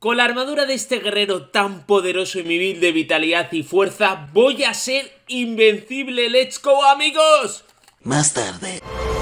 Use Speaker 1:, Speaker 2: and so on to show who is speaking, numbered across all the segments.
Speaker 1: Con la armadura de este guerrero tan poderoso y mi build de vitalidad y fuerza, voy a ser invencible. ¡Let's go, amigos!
Speaker 2: Más tarde.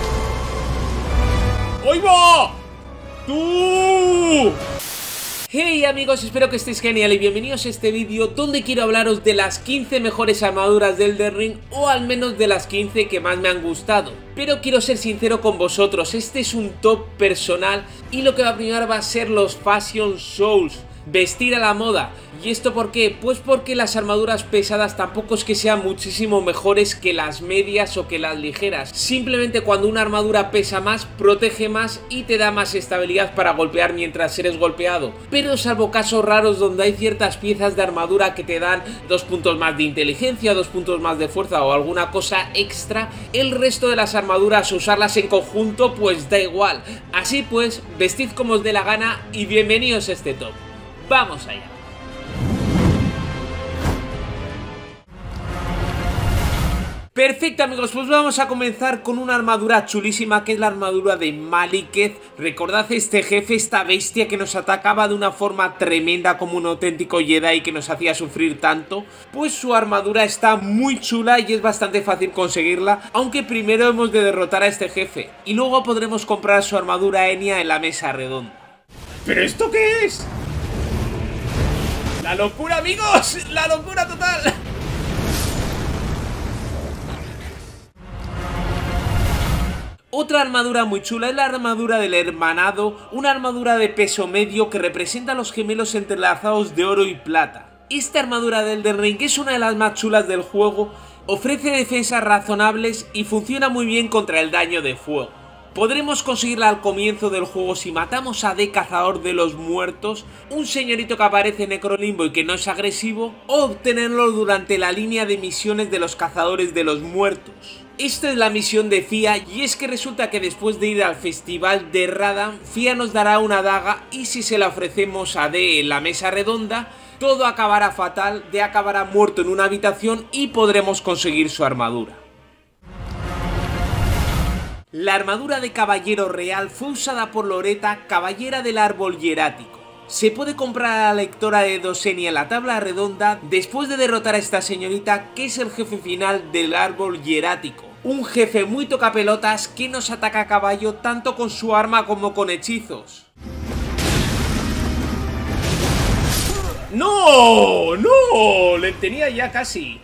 Speaker 1: ¡Oigo! ¡Tú! Hey amigos, espero que estéis genial y bienvenidos a este vídeo donde quiero hablaros de las 15 mejores armaduras del Elden Ring, o al menos de las 15 que más me han gustado. Pero quiero ser sincero con vosotros, este es un top personal y lo que va a primar va a ser los Fashion Souls. Vestir a la moda. ¿Y esto por qué? Pues porque las armaduras pesadas tampoco es que sean muchísimo mejores que las medias o que las ligeras. Simplemente cuando una armadura pesa más, protege más y te da más estabilidad para golpear mientras eres golpeado. Pero salvo casos raros donde hay ciertas piezas de armadura que te dan 2 puntos más de inteligencia, 2 puntos más de fuerza o alguna cosa extra, el resto de las armaduras, usarlas en conjunto, pues da igual. Así pues, vestid como os dé la gana y bienvenidos a este top. ¡Vamos allá! Perfecto amigos, pues vamos a comenzar con una armadura chulísima que es la armadura de Maliketh. Recordad este jefe, esta bestia que nos atacaba de una forma tremenda como un auténtico Jedi que nos hacía sufrir tanto. Pues su armadura está muy chula y es bastante fácil conseguirla, aunque primero hemos de derrotar a este jefe y luego podremos comprar su armadura Enya en la mesa redonda. ¿Pero esto qué es? ¡La locura, amigos! ¡La locura total! Otra armadura muy chula es la armadura del Hermanado, una armadura de peso medio que representa a los gemelos entrelazados de oro y plata. Esta armadura del Elden Ring es una de las más chulas del juego, ofrece defensas razonables y funciona muy bien contra el daño de fuego. Podremos conseguirla al comienzo del juego si matamos a D, cazador de los muertos, un señorito que aparece en Necrolimbo y que no es agresivo, o obtenerlo durante la línea de misiones de los cazadores de los muertos. Esta es la misión de Fia y es que resulta que después de ir al festival de Radahn, Fia nos dará una daga y si se la ofrecemos a D en la mesa redonda, todo acabará fatal, D acabará muerto en una habitación y podremos conseguir su armadura. La armadura de caballero real fue usada por Loretta, caballera del árbol hierático. Se puede comprar a la lectora de Dosenia en la tabla redonda después de derrotar a esta señorita, que es el jefe final del árbol hierático. Un jefe muy tocapelotas que nos ataca a caballo tanto con su arma como con hechizos. ¡No! ¡No! Le tenía ya casi.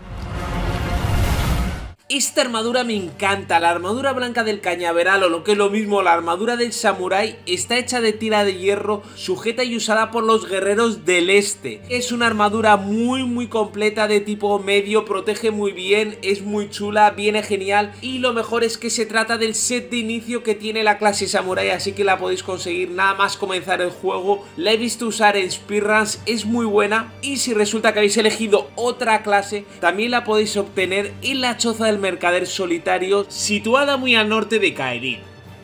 Speaker 1: Esta armadura me encanta, la armadura blanca del cañaveral o lo que es lo mismo, la armadura del samurái está hecha de tira de hierro, sujeta y usada por los guerreros del este. Es una armadura muy completa de tipo medio, protege muy bien, es muy chula, viene genial y lo mejor es que se trata del set de inicio que tiene la clase samurái, así que la podéis conseguir nada más comenzar el juego. La he visto usar en speedruns, es muy buena y si resulta que habéis elegido otra clase, también la podéis obtener en la choza del mercader solitario situada muy al norte de Caerhun.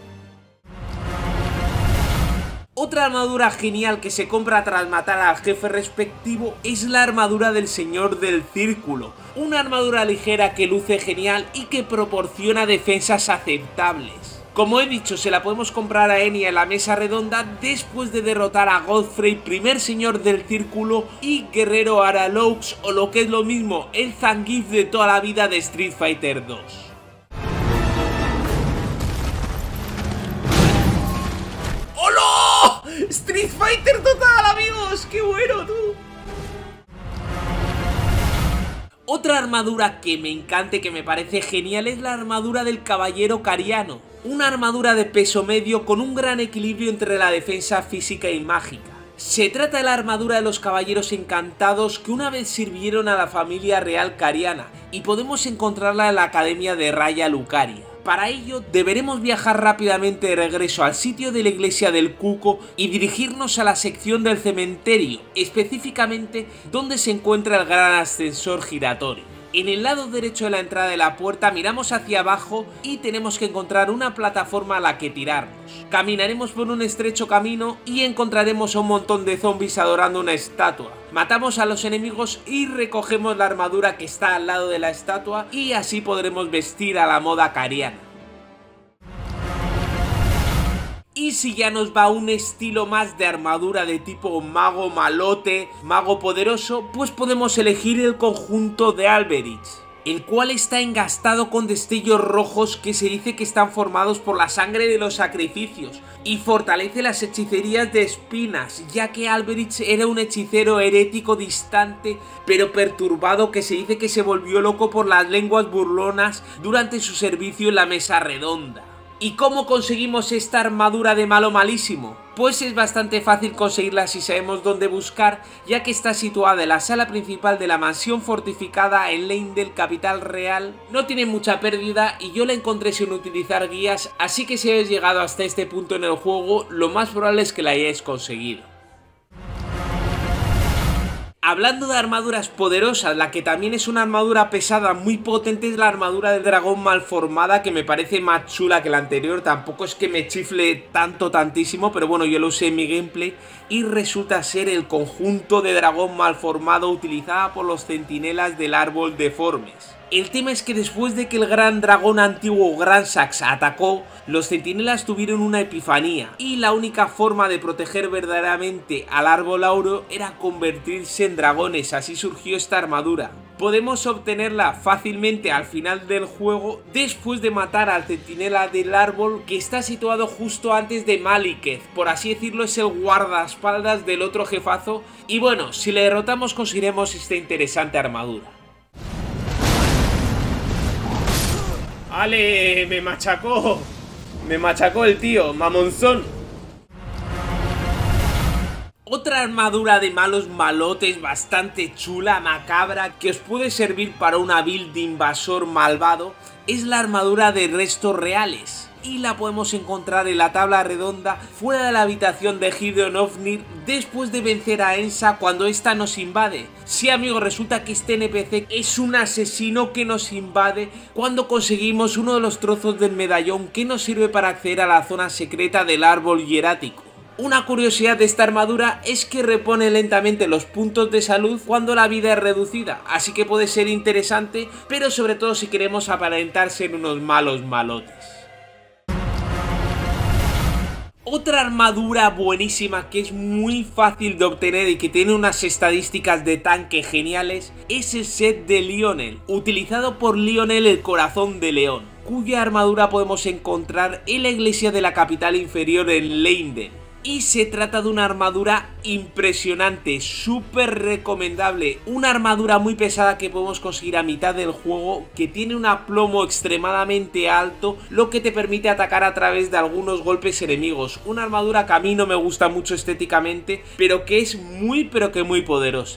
Speaker 1: Otra armadura genial que se compra tras matar al jefe respectivo es la armadura del Señor del Círculo, una armadura ligera que luce genial y que proporciona defensas aceptables. Como he dicho, se la podemos comprar a Enya en la mesa redonda después de derrotar a Godfrey, primer señor del círculo y guerrero Aralux, o lo que es lo mismo, el Zangief de toda la vida de Street Fighter 2. ¡Hola! ¡Street Fighter total, amigos! ¡Qué bueno, tú! Otra armadura que me encanta y que me parece genial es la armadura del caballero cariano. Una armadura de peso medio con un gran equilibrio entre la defensa física y mágica. Se trata de la armadura de los caballeros encantados que una vez sirvieron a la familia real cariana y podemos encontrarla en la academia de Raya Lucaria. Para ello deberemos viajar rápidamente de regreso al sitio de la iglesia del Cuco y dirigirnos a la sección del cementerio, específicamente donde se encuentra el gran ascensor giratorio. En el lado derecho de la entrada de la puerta miramos hacia abajo y tenemos que encontrar una plataforma a la que tirarnos. Caminaremos por un estrecho camino y encontraremos a un montón de zombies adorando una estatua. Matamos a los enemigos y recogemos la armadura que está al lado de la estatua y así podremos vestir a la moda cariana. Y si ya nos va un estilo más de armadura de tipo mago malote, mago poderoso, pues podemos elegir el conjunto de Alberich, el cual está engastado con destellos rojos que se dice que están formados por la sangre de los sacrificios, y fortalece las hechicerías de espinas, ya que Alberich era un hechicero herético distante pero perturbado que se dice que se volvió loco por las lenguas burlonas durante su servicio en la mesa redonda. ¿Y cómo conseguimos esta armadura de malo malísimo? Pues es bastante fácil conseguirla si sabemos dónde buscar, ya que está situada en la sala principal de la mansión fortificada en Leyndell, capital real. No tiene mucha pérdida y yo la encontré sin utilizar guías, así que si habéis llegado hasta este punto en el juego, lo más probable es que la hayáis conseguido. Hablando de armaduras poderosas, la que también es una armadura pesada muy potente es la armadura del dragón malformada, que me parece más chula que la anterior. Tampoco es que me chifle tantísimo, pero bueno, yo lo usé en mi gameplay y resulta ser el conjunto de dragón malformado utilizada por los centinelas del árbol deformes. El tema es que después de que el gran dragón antiguo Gransax atacó, los centinelas tuvieron una epifanía y la única forma de proteger verdaderamente al árbol auro era convertirse en dragones. Así surgió esta armadura. Podemos obtenerla fácilmente al final del juego después de matar al centinela del árbol, que está situado justo antes de Maliketh. Por así decirlo, es el guardaespaldas del otro jefazo y bueno, si le derrotamos conseguiremos esta interesante armadura. ¡Ale! ¡Me machacó! ¡Me machacó el tío! ¡Mamonzón! Otra armadura de malos malotes bastante chula, macabra, que os puede servir para una build de invasor malvado, es la armadura de restos reales. Y la podemos encontrar en la tabla redonda fuera de la habitación de Gideon Ofnir después de vencer a Ensa cuando esta nos invade. Sí, amigos, resulta que este NPC es un asesino que nos invade cuando conseguimos uno de los trozos del medallón que nos sirve para acceder a la zona secreta del árbol hierático. Una curiosidad de esta armadura es que repone lentamente los puntos de salud cuando la vida es reducida, así que puede ser interesante, pero sobre todo si queremos aparentar ser unos malos malotes. Otra armadura buenísima que es muy fácil de obtener y que tiene unas estadísticas de tanque geniales es el set de Lionel, utilizado por Lionel el Corazón de León, cuya armadura podemos encontrar en la iglesia de la capital inferior en Leyndell. Y se trata de una armadura impresionante, súper recomendable, una armadura muy pesada que podemos conseguir a mitad del juego, que tiene un aplomo extremadamente alto, lo que te permite atacar a través de algunos golpes enemigos. Una armadura que a mí no me gusta mucho estéticamente, pero que es muy poderosa.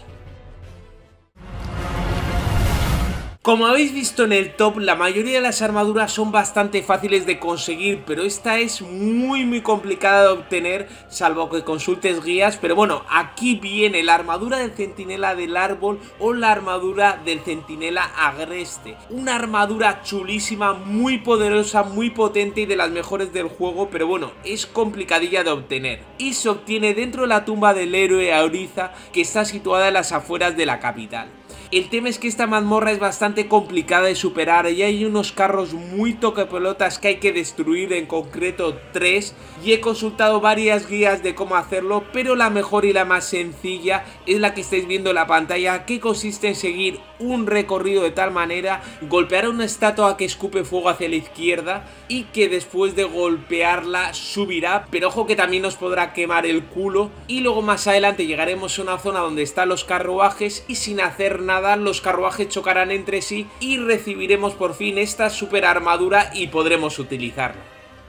Speaker 1: Como habéis visto en el top, la mayoría de las armaduras son bastante fáciles de conseguir, pero esta es muy complicada de obtener, salvo que consultes guías. Pero bueno, aquí viene la armadura del centinela del árbol o la armadura del centinela agreste. Una armadura chulísima, muy poderosa, muy potente y de las mejores del juego, pero bueno, es complicadilla de obtener. Y se obtiene dentro de la tumba del héroe Auriza, que está situada en las afueras de la capital. El tema es que esta mazmorra es bastante complicada de superar y hay unos carros muy tocapelotas que hay que destruir, en concreto 3, y he consultado varias guías de cómo hacerlo, pero la mejor y la más sencilla es la que estáis viendo en la pantalla, que consiste en seguir un recorrido de tal manera, golpear a una estatua que escupe fuego hacia la izquierda y que después de golpearla subirá, pero ojo que también nos podrá quemar el culo, y luego más adelante llegaremos a una zona donde están los carruajes y sin hacer nada los carruajes chocarán entre sí y recibiremos por fin esta super armadura y podremos utilizarla.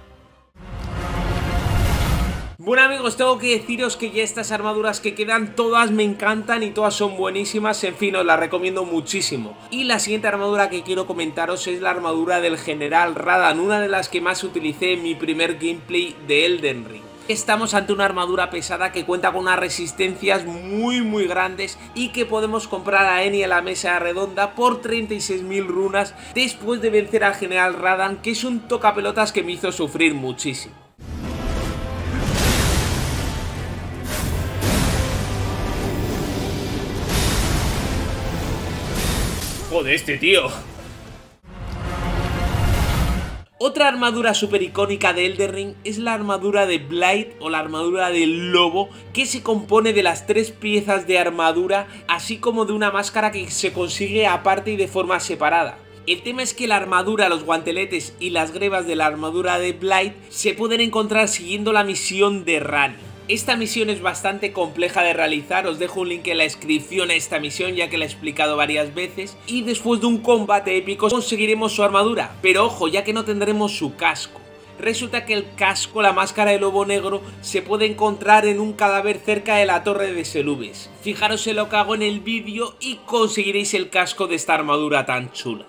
Speaker 1: Bueno, amigos, tengo que deciros que ya estas armaduras que quedan todas me encantan y todas son buenísimas, en fin, os las recomiendo muchísimo. Y la siguiente armadura que quiero comentaros es la armadura del General Radan, una de las que más utilicé en mi primer gameplay de Elden Ring. Estamos ante una armadura pesada que cuenta con unas resistencias muy grandes y que podemos comprar a Eni en la mesa redonda por 36.000 runas después de vencer al General Radan, que es un tocapelotas que me hizo sufrir muchísimo. Joder, este tío. Otra armadura súper icónica de Elden Ring es la armadura de Blight o la armadura del lobo, que se compone de las 3 piezas de armadura, así como de una máscara que se consigue aparte y de forma separada. El tema es que la armadura, los guanteletes y las grebas de la armadura de Blight se pueden encontrar siguiendo la misión de Ranni. Esta misión es bastante compleja de realizar, os dejo un link en la descripción a esta misión ya que la he explicado varias veces, y después de un combate épico conseguiremos su armadura, pero ojo, ya que no tendremos su casco. Resulta que el casco, la máscara de lobo negro, se puede encontrar en un cadáver cerca de la torre de Selubes. Fijaros en lo que hago en el vídeo y conseguiréis el casco de esta armadura tan chula.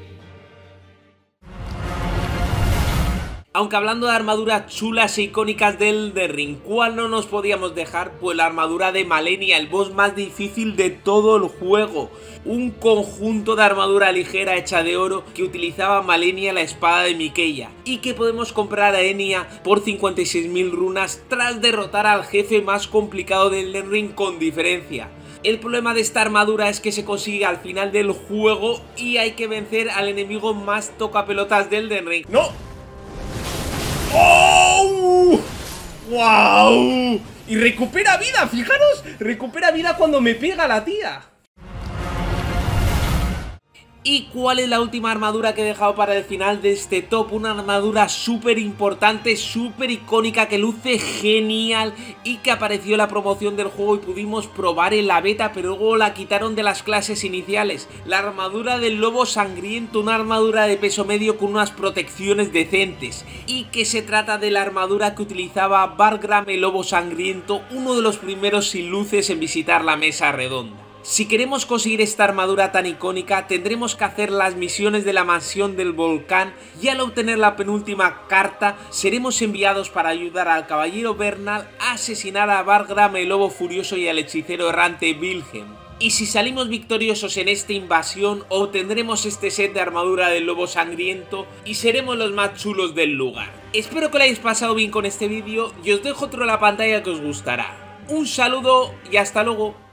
Speaker 1: Aunque hablando de armaduras chulas e icónicas del Elden Ring, ¿cuál no nos podíamos dejar? Pues la armadura de Malenia, el boss más difícil de todo el juego. Un conjunto de armadura ligera hecha de oro que utilizaba Malenia, la espada de Miquella, y que podemos comprar a Enya por 56.000 runas tras derrotar al jefe más complicado del Elden Ring con diferencia. El problema de esta armadura es que se consigue al final del juego y hay que vencer al enemigo más tocapelotas del Elden Ring. ¡No!
Speaker 2: ¡Oh! ¡Wow! Y recupera vida, fijaros, recupera vida cuando me pega la tía.
Speaker 1: ¿Y cuál es la última armadura que he dejado para el final de este top? Una armadura súper importante, súper icónica, que luce genial y que apareció en la promoción del juego y pudimos probar en la beta, pero luego la quitaron de las clases iniciales. La armadura del lobo sangriento, una armadura de peso medio con unas protecciones decentes, y que se trata de la armadura que utilizaba Bargram el lobo sangriento, uno de los primeros sin luces en visitar la mesa redonda. Si queremos conseguir esta armadura tan icónica, tendremos que hacer las misiones de la mansión del volcán, y al obtener la penúltima carta, seremos enviados para ayudar al caballero Bernal a asesinar a Bargram el lobo furioso y al hechicero errante Wilhelm. Y si salimos victoriosos en esta invasión, obtendremos este set de armadura del lobo sangriento y seremos los más chulos del lugar. Espero que lo hayáis pasado bien con este vídeo y os dejo otro en la pantalla que os gustará. Un saludo y hasta luego.